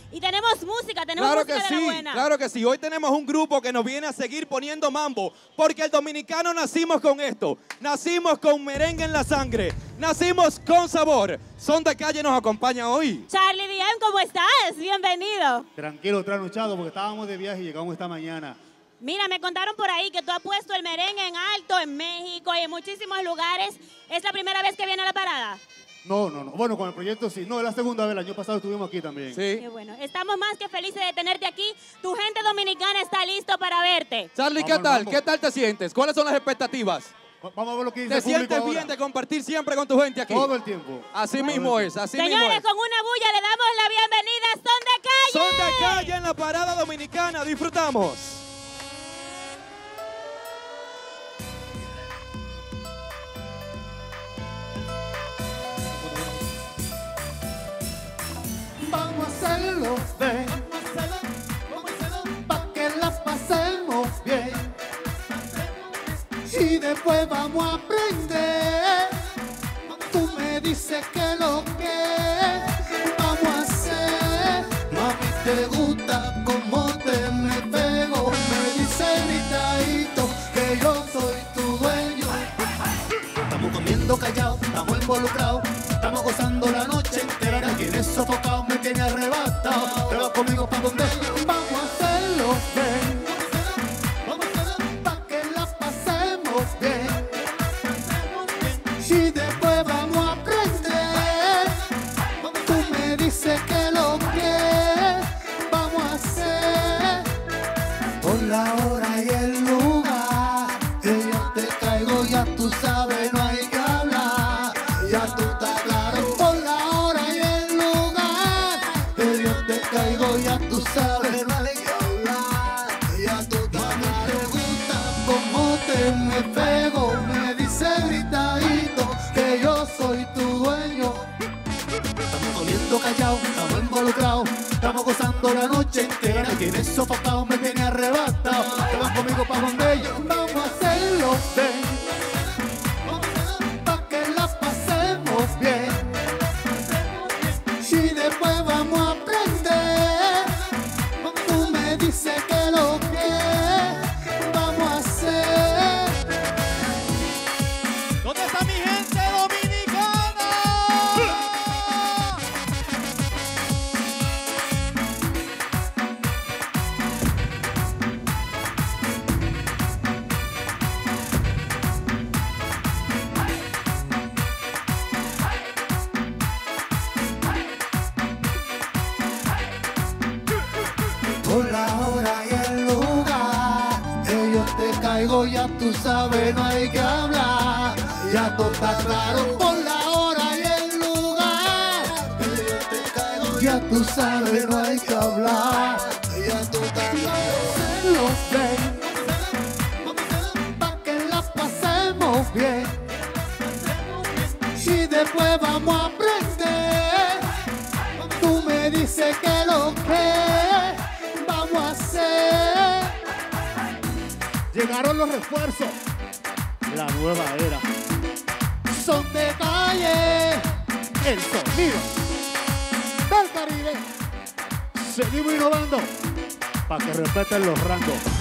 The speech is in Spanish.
Y tenemos música, tenemos Claro música que de la sí, buena. claro que sí. Hoy tenemos un grupo que nos viene a seguir poniendo mambo, porque el dominicano nacimos con esto. Nacimos con merengue en la sangre. Nacimos con sabor. Son de Calle nos acompaña hoy. Charlie DM, ¿cómo estás? Bienvenido. Tranquilo, trasnochado, porque estábamos de viaje y llegamos esta mañana. Mira, me contaron por ahí que tú has puesto el merengue en alto en México y en muchísimos lugares. ¿Es la primera vez que viene a la parada? No. Bueno, con el proyecto sí. No, es la segunda vez. El año pasado estuvimos aquí también. Sí. Qué bueno. Estamos más que felices de tenerte aquí. Tu gente dominicana está listo para verte. Charlie, ¿qué Vamos, tal? vamos. ¿Qué tal te sientes? ¿Cuáles son las expectativas? Vamos a ver lo que dice ¿Te el público sientes ahora. bien de compartir siempre con tu gente aquí? Todo el tiempo. Así mismo es, así mismo Señores, es. con una bulla le damos la bienvenida a Son de Calle. Son de Calle en la parada dominicana. Disfrutamos. Vamos a hacerlo, ven, pa' que la pasemos bien. Y después vamos a aprender. Tú me dices que lo que vamos a hacer. Mami, te gusta como te me pego. Me dice gritadito que yo soy tu dueño. Estamos comiendo callados, estamos involucrados, estamos gozando la noche entera. Me tienes sofocado, me tienes arrebatado. Te vas conmigo pa' donde vamos a hacerlo, ven. Pa' que la pasemos bien. Y después vamos a aprender. Tú me dices que lo que vamos a hacer. Por la hora y el lugar que yo te caigo, ya tú sabes, no hay que hablar. Ya tú estás claro. Por la hora y el lugar que yo te caigo, ya tú sabes, no hay que hablar. Ya tú estás claro. Te gusta como te me pego. Me dice gritadito que yo soy tu dueño. Estamos comiendo callados, estamos involucrados, estamos gozando la noche entera. Me tienes sofocado, me tienes arrebatado. Te vas conmigo pa' donde yo. Vamos a hacerlo, ven, pa' que la pasemos bien. Y después vamos a aprender. Tú me dices que lo que vamos a hacer. ¿Dónde está mi gente dominicana? Por la hora y el lugar que yo te caigo, ya tú sabes, no hay que hablar. Ya todo está claro. Por la hora y el lugar que yo te caigo, ya tú sabes, no hay que hablar. Ya tú estás claro. Hacerlo, ven, pa' que la pasemos bien. Y después vamos a aprender. Tú me dices que lo que vamos a hacer. Llegaron los refuerzos. La nueva era. Son de Calle, El sonido del Caribe. Seguimos innovando para que respeten los rangos.